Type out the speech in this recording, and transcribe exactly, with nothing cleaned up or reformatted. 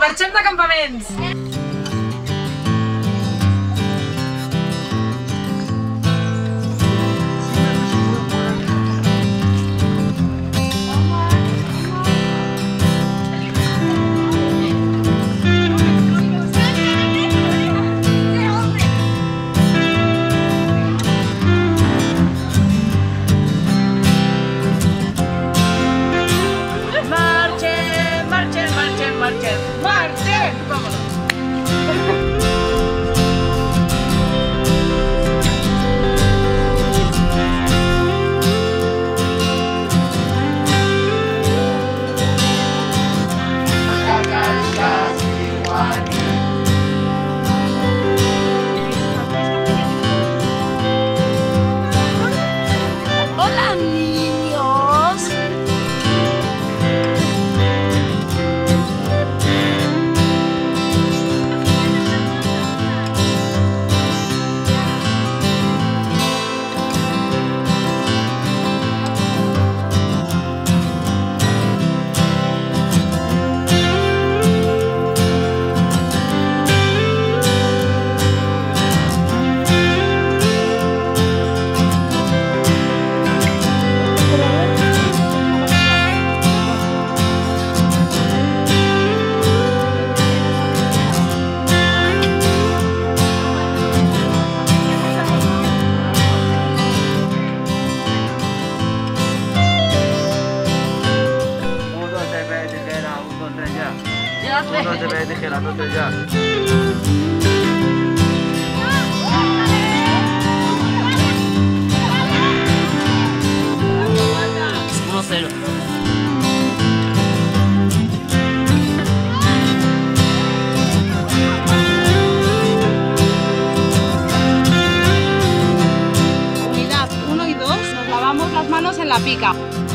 Marxem de campaments! ¡Marchen! ¡Vámonos! ¡Hola, niños! Uno se ve tijera, no te ya. uno cero. Unidad uno y dos, nos lavamos las manos en la pica.